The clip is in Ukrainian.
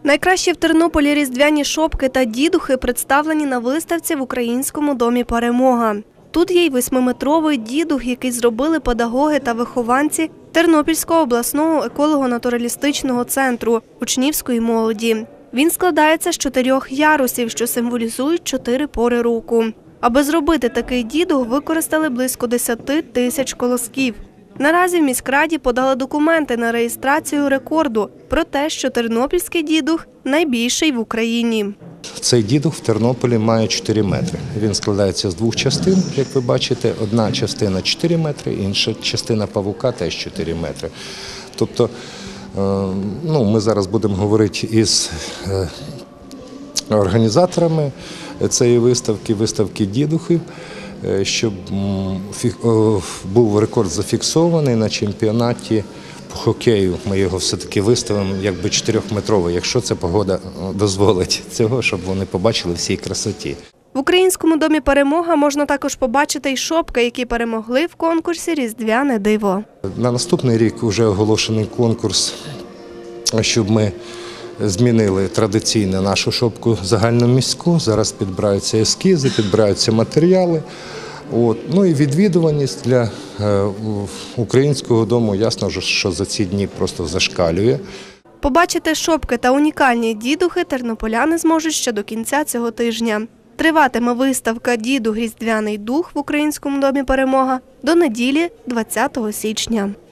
Найкращі в Тернополі різдвяні шопки та дідухи представлені на виставці в Українському домі «Перемога». Тут є й 8-метровий дідух, який зробили педагоги та вихованці Тернопільського обласного еколого-натуралістичного центру учнівської молоді. Він складається з 4 ярусів, що символізують 4 пори року. Аби зробити такий дідух, використали близько 10 тисяч колосків. Наразі в міськраді подали документи на реєстрацію рекорду про те, що тернопільський дідух найбільший в Україні. Цей дідух в Тернополі має 4 метри. Він складається з 2 частин, як ви бачите. Одна частина 4 метри, інша частина павука теж 4 метри. Тобто ми зараз будемо говорити із організаторами цієї виставки дідухів, щоб був рекорд зафіксований на чемпіонаті по хокею. Ми його все-таки виставимо якби 4-метровий, якщо це погода дозволить цього, щоб вони побачили всій красоті. В Українському домі «Перемога» можна також побачити й шопки, які перемогли в конкурсі «Різдвяне диво». На наступний рік вже оголошений конкурс, щоб ми змінили традиційно нашу шопку загальноміську. Зараз підбираються ескізи, підбираються матеріали. Ну і відвідуваність для Українського дому, ясно, що за ці дні просто зашкалює. Побачити шопки та унікальні дідухи тернополяни зможуть ще до кінця цього тижня. Триватиме виставка «Дідух. Різдвяний дух» в Українському домі «Перемога» до неділі, 20 січня.